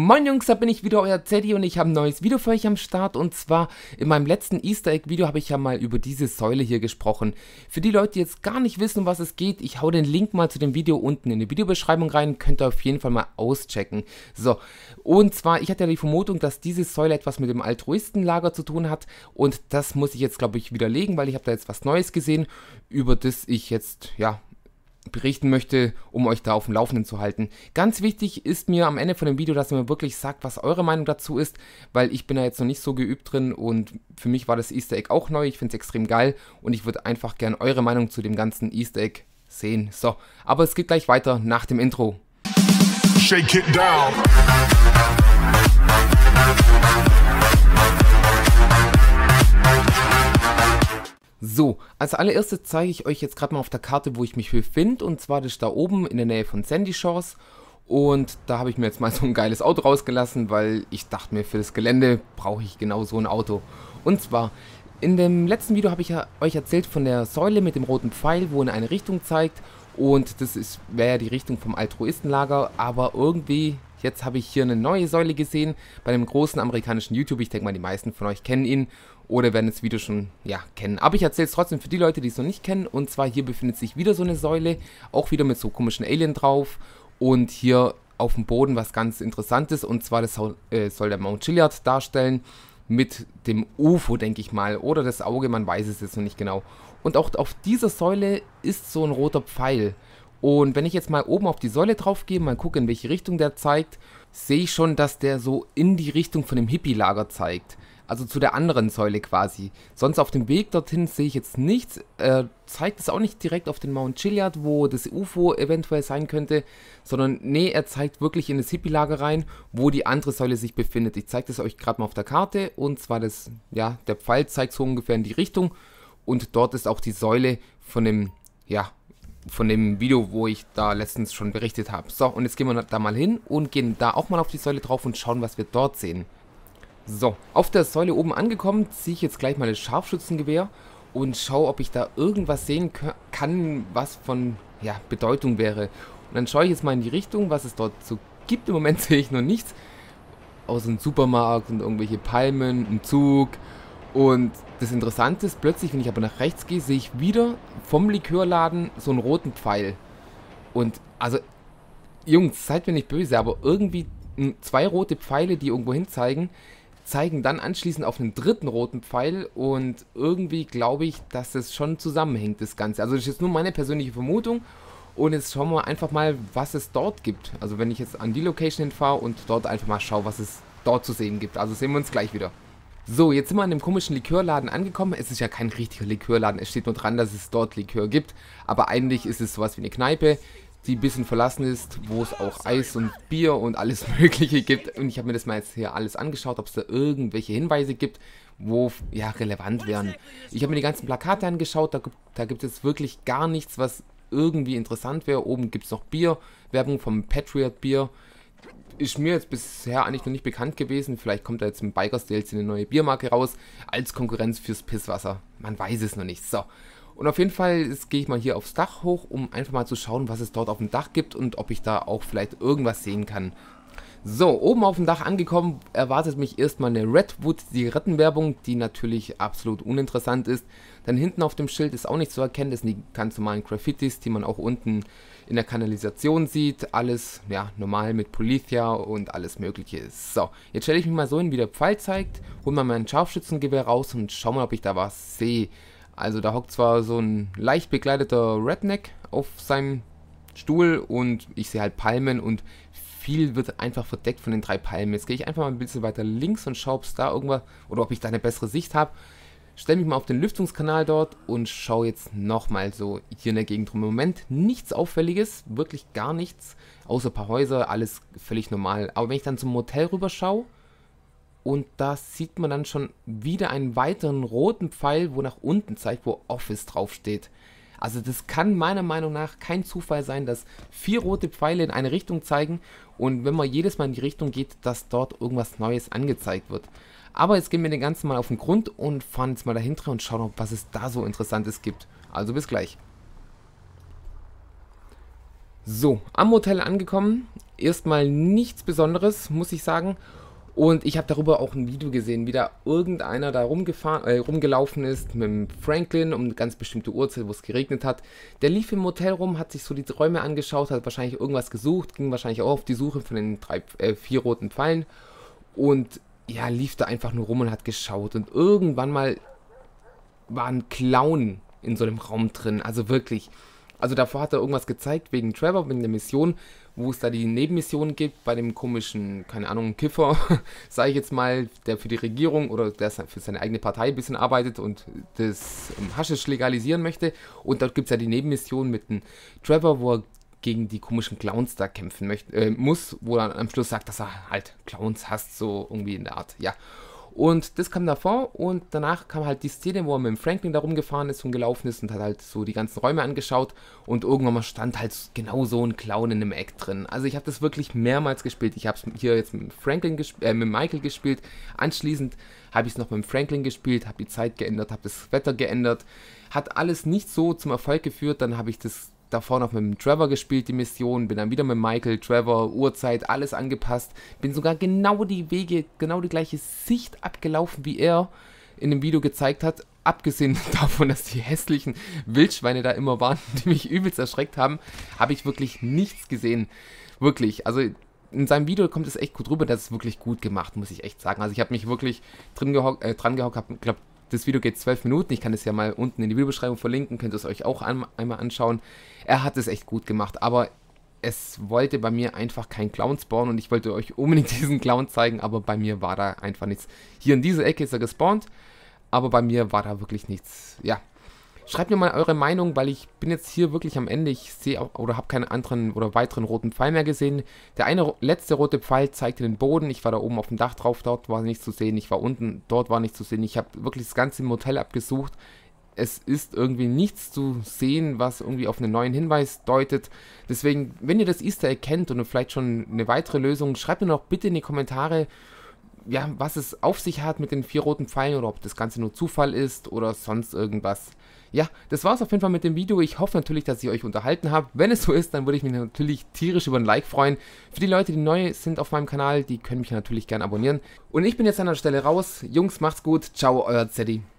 Moin Jungs, da bin ich wieder, euer Zeddy, und ich habe ein neues Video für euch am Start. Und zwar in meinem letzten Easter Egg Video habe ich ja mal über diese Säule hier gesprochen. Für die Leute, die jetzt gar nicht wissen, um was es geht, ich hau den Link mal zu dem Video unten in die Videobeschreibung rein, könnt ihr auf jeden Fall mal auschecken. So, und zwar, ich hatte ja die Vermutung, dass diese Säule etwas mit dem Altruistenlager zu tun hat, und das muss ich jetzt, glaube ich, widerlegen, weil ich habe da jetzt was Neues gesehen, über das ich jetzt, ja, berichten möchte, um euch da auf dem Laufenden zu halten. Ganz wichtig ist mir am Ende von dem Video, dass ihr mir wirklich sagt, was eure Meinung dazu ist, weil ich bin da jetzt noch nicht so geübt drin und für mich war das Easter Egg auch neu. Ich finde es extrem geil und ich würde einfach gerne eure Meinung zu dem ganzen Easter Egg sehen. So, aber es geht gleich weiter nach dem Intro. Shake it down. So, als allererstes zeige ich euch jetzt gerade mal auf der Karte, wo ich mich befinde, und zwar das ist da oben in der Nähe von Sandy Shores, und da habe ich mir jetzt mal so ein geiles Auto rausgelassen, weil ich dachte mir, für das Gelände brauche ich genau so ein Auto. Und zwar, in dem letzten Video habe ich ja euch erzählt von der Säule mit dem roten Pfeil, wo in eine Richtung zeigt, und das wäre ja die Richtung vom Altruistenlager, aber irgendwie, jetzt habe ich hier eine neue Säule gesehen, bei einem großen amerikanischen YouTuber. Ich denke mal, die meisten von euch kennen ihn oder werden das Video schon, ja, kennen. Aber ich erzähle es trotzdem für die Leute, die es noch nicht kennen, und zwar hier befindet sich wieder so eine Säule, auch wieder mit so komischen Alien drauf, und hier auf dem Boden was ganz Interessantes, und zwar das soll der Mount Chiliad darstellen, mit dem UFO, denke ich mal, oder das Auge, man weiß es jetzt noch nicht genau. Und auch auf dieser Säule ist so ein roter Pfeil. Und wenn ich jetzt mal oben auf die Säule drauf gehe, mal gucke, in welche Richtung der zeigt, sehe ich schon, dass der so in die Richtung von dem Hippie-Lager zeigt. Also zu der anderen Säule quasi. Sonst auf dem Weg dorthin sehe ich jetzt nichts. Zeigt es auch nicht direkt auf den Mount Chiliad, wo das UFO eventuell sein könnte, sondern nee, er zeigt wirklich in das Hippie-Lager rein, wo die andere Säule sich befindet. Ich zeige das euch gerade mal auf der Karte, und zwar das, ja, der Pfeil zeigt so ungefähr in die Richtung, und dort ist auch die Säule von dem, ja, von dem Video, wo ich da letztens schon berichtet habe. So, und jetzt gehen wir da mal hin und gehen da auch mal auf die Säule drauf und schauen, was wir dort sehen. So, auf der Säule oben angekommen, ziehe ich jetzt gleich mal das Scharfschützengewehr und schaue, ob ich da irgendwas sehen kann, was von, ja, Bedeutung wäre. Und dann schaue ich jetzt mal in die Richtung, was es dort so gibt. Im Moment sehe ich noch nichts, außer einem Supermarkt und irgendwelche Palmen, ein Zug. Und das Interessante ist, plötzlich, wenn ich aber nach rechts gehe, sehe ich wieder vom Likörladen so einen roten Pfeil. Und also, Jungs, seid mir nicht böse, aber irgendwie zwei rote Pfeile, die irgendwo hin zeigen dann anschließend auf einen dritten roten Pfeil, und irgendwie glaube ich, dass das schon zusammenhängt, das Ganze. Also das ist jetzt nur meine persönliche Vermutung, und jetzt schauen wir einfach mal, was es dort gibt. Also wenn ich jetzt an die Location hinfahre und dort einfach mal schaue, was es dort zu sehen gibt. Also sehen wir uns gleich wieder. So, jetzt sind wir an dem komischen Likörladen angekommen. Es ist ja kein richtiger Likörladen, es steht nur dran, dass es dort Likör gibt, aber eigentlich ist es sowas wie eine Kneipe, die ein bisschen verlassen ist, wo es auch Eis und Bier und alles Mögliche gibt. Und ich habe mir das mal jetzt hier alles angeschaut, ob es da irgendwelche Hinweise gibt, wo, ja, relevant wären. Ich habe mir die ganzen Plakate angeschaut, da gibt es wirklich gar nichts, was irgendwie interessant wäre. Oben gibt es noch Bier, Werbung vom Patriot Bier. Ist mir jetzt bisher eigentlich noch nicht bekannt gewesen. Vielleicht kommt da jetzt im Bikers DLC eine neue Biermarke raus, als Konkurrenz fürs Pisswasser. Man weiß es noch nicht. So. Und auf jeden Fall gehe ich mal hier aufs Dach hoch, um einfach mal zu schauen, was es dort auf dem Dach gibt und ob ich da auch vielleicht irgendwas sehen kann. So, oben auf dem Dach angekommen, erwartet mich erstmal eine Redwood-Zigarettenwerbung, die natürlich absolut uninteressant ist. Dann hinten auf dem Schild ist auch nicht zu erkennen, das sind die ganz normalen Graffitis, die man auch unten in der Kanalisation sieht. Alles, ja, normal mit Polizia und alles Mögliche. So, jetzt stelle ich mich mal so hin, wie der Pfeil zeigt, hole mal mein Scharfschützengewehr raus und schau mal, ob ich da was sehe. Also da hockt zwar so ein leicht bekleideter Redneck auf seinem Stuhl, und ich sehe halt Palmen, und viel wird einfach verdeckt von den drei Palmen. Jetzt gehe ich einfach mal ein bisschen weiter links und schaue, ob es da irgendwas, oder ob ich da eine bessere Sicht habe. Stelle mich mal auf den Lüftungskanal dort und schaue jetzt nochmal so hier in der Gegend rum. Im Moment nichts Auffälliges, wirklich gar nichts, außer ein paar Häuser, alles völlig normal. Aber wenn ich dann zum Motel rüber schaue, und da sieht man dann schon wieder einen weiteren roten Pfeil, wo nach unten zeigt, wo Office draufsteht. Also das kann meiner Meinung nach kein Zufall sein, dass 4 rote Pfeile in eine Richtung zeigen, und wenn man jedes Mal in die Richtung geht, dass dort irgendwas Neues angezeigt wird. Aber jetzt gehen wir den ganzen mal auf den Grund und fahren jetzt mal dahinter und schauen, was es da so Interessantes gibt. Also bis gleich. So, am Hotel angekommen. Erstmal nichts Besonderes, muss ich sagen. Und ich habe darüber auch ein Video gesehen, wie da irgendeiner da rumgelaufen ist mit dem Franklin um eine ganz bestimmte Uhrzeit, wo es geregnet hat. Der lief im Hotel rum, hat sich so die Räume angeschaut, hat wahrscheinlich irgendwas gesucht, ging wahrscheinlich auch auf die Suche von den vier roten Pfeilen. Und ja, lief da einfach nur rum und hat geschaut. Und irgendwann mal war ein Clown in so einem Raum drin. Also wirklich. Also davor hat er irgendwas gezeigt wegen Trevor, wegen der Mission, wo es da die Nebenmissionen gibt bei dem komischen, keine Ahnung, Kiffer, sage ich jetzt mal, der für die Regierung oder der für seine eigene Partei ein bisschen arbeitet und das Haschisch legalisieren möchte. Und dort gibt es ja die Nebenmission mit dem Trevor, wo er gegen die komischen Clowns da kämpfen muss, wo er am Schluss sagt, dass er halt Clowns hasst, so irgendwie in der Art, ja. Und das kam davor und danach kam halt die Szene, wo er mit dem Franklin da rumgefahren ist und gelaufen ist und hat halt so die ganzen Räume angeschaut und irgendwann mal stand halt genau so ein Clown in einem Eck drin. Also ich habe das wirklich mehrmals gespielt. Ich habe es hier jetzt mit mit Michael gespielt. Anschließend habe ich es noch mit dem Franklin gespielt, habe die Zeit geändert, habe das Wetter geändert. Hat alles nicht so zum Erfolg geführt. Dann habe ich das davor noch mit dem Trevor gespielt, die Mission, bin dann wieder mit Michael, Trevor, Uhrzeit, alles angepasst, bin sogar genau die Wege, genau die gleiche Sicht abgelaufen, wie er in dem Video gezeigt hat, abgesehen davon, dass die hässlichen Wildschweine da immer waren, die mich übelst erschreckt haben, habe ich wirklich nichts gesehen, wirklich, also in seinem Video kommt es echt gut rüber, das ist wirklich gut gemacht, muss ich echt sagen, also ich habe mich wirklich dran gehockt, habe, glaube das Video geht 12 Minuten, ich kann es ja mal unten in die Videobeschreibung verlinken, könnt ihr es euch auch einmal anschauen. Er hat es echt gut gemacht, aber es wollte bei mir einfach kein Clown spawnen und ich wollte euch unbedingt diesen Clown zeigen, aber bei mir war da einfach nichts. Hier in dieser Ecke ist er gespawnt, aber bei mir war da wirklich nichts. Ja, schreibt mir mal eure Meinung, weil ich bin jetzt hier wirklich am Ende. Ich sehe auch oder habe keinen anderen oder weiteren roten Pfeil mehr gesehen. Der eine letzte rote Pfeil zeigte den Boden. Ich war da oben auf dem Dach drauf, dort war nichts zu sehen. Ich war unten, dort war nichts zu sehen. Ich habe wirklich das ganze im Hotel abgesucht. Es ist irgendwie nichts zu sehen, was irgendwie auf einen neuen Hinweis deutet. Deswegen, wenn ihr das Easter Egg kennt und vielleicht schon eine weitere Lösung, schreibt mir doch bitte in die Kommentare, ja, was es auf sich hat mit den 4 roten Pfeilen oder ob das Ganze nur Zufall ist oder sonst irgendwas. Ja, das war's auf jeden Fall mit dem Video. Ich hoffe natürlich, dass ich euch unterhalten habe. Wenn es so ist, dann würde ich mich natürlich tierisch über ein Like freuen. Für die Leute, die neu sind auf meinem Kanal, die können mich natürlich gerne abonnieren. Und ich bin jetzt an der Stelle raus. Jungs, macht's gut. Ciao, euer Zeddy.